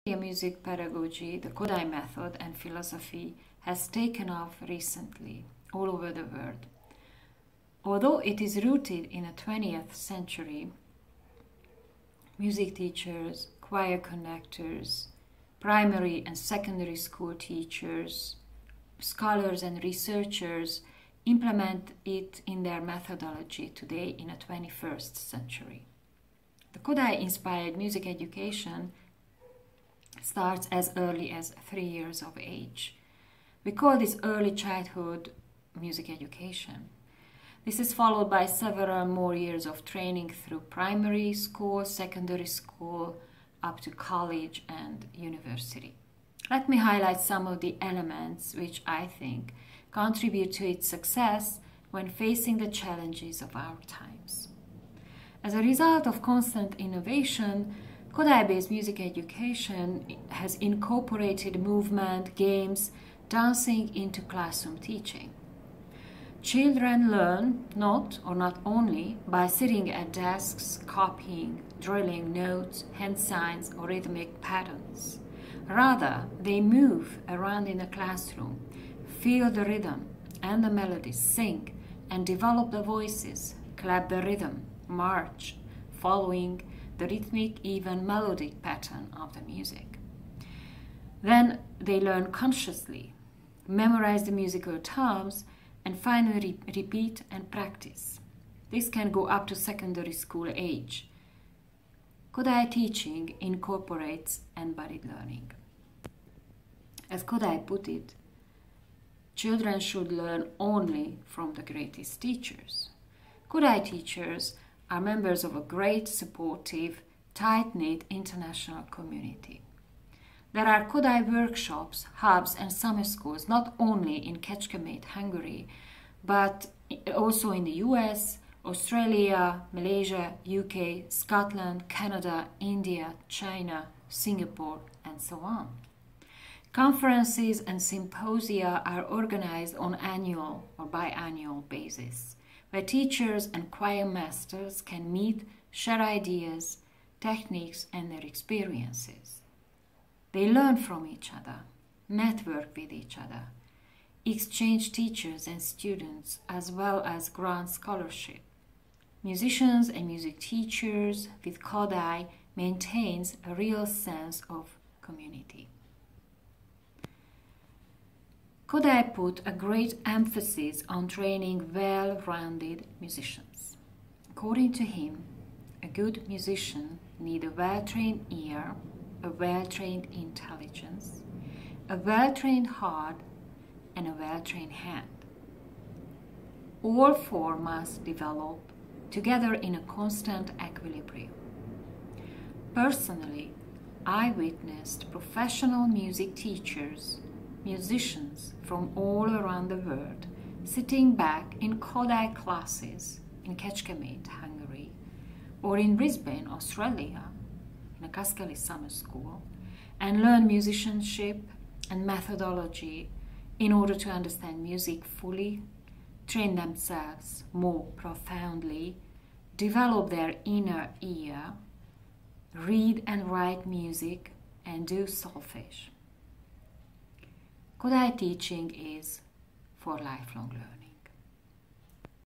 Music pedagogy, the Kodaly method and philosophy has taken off recently all over the world. Although it is rooted in the 20th century, music teachers, choir conductors, primary and secondary school teachers, scholars and researchers implement it in their methodology today in the 21st century. The Kodaly-inspired music education starts as early as 3 years of age. We call this early childhood music education. This is followed by several more years of training through primary school, secondary school, up to college and university. Let me highlight some of the elements which I think contribute to its success when facing the challenges of our times. As a result of constant innovation, Kodaly-based music education has incorporated movement, games, dancing into classroom teaching. Children learn not only by sitting at desks, copying, drilling notes, hand signs, or rhythmic patterns. Rather, they move around in the classroom, feel the rhythm and the melody, sing, and develop the voices, clap the rhythm, march, following the rhythmic, even melodic pattern of the music. Then they learn consciously, memorize the musical terms, and finally repeat and practice. This can go up to secondary school age. Kodaly teaching incorporates embodied learning. As Kodaly put it, children should learn only from the greatest teachers. Kodaly teachers are members of a great, supportive, tight-knit international community. There are Kodaly workshops, hubs and summer schools not only in Kecskemét, Hungary, but also in the US, Australia, Malaysia, UK, Scotland, Canada, India, China, Singapore, and so on. Conferences and symposia are organized on annual or biannual basis, where teachers and choir masters can meet, share ideas, techniques, and their experiences. They learn from each other, network with each other, exchange teachers and students, as well as grant scholarship. Musicians and music teachers with Kodaly maintains a real sense of community. Kodaly put a great emphasis on training well-rounded musicians. According to him, a good musician needs a well-trained ear, a well-trained intelligence, a well-trained heart, and a well-trained hand. All four must develop together in a constant equilibrium. Personally, I witnessed professional music teachers, musicians from all around the world sitting back in Kodaly classes in Kecskemét, Hungary, or in Brisbane, Australia, in a Kodaly summer school, and learn musicianship and methodology in order to understand music fully, train themselves more profoundly, develop their inner ear, read and write music, and do solfege. Kodaly teaching is for lifelong learning.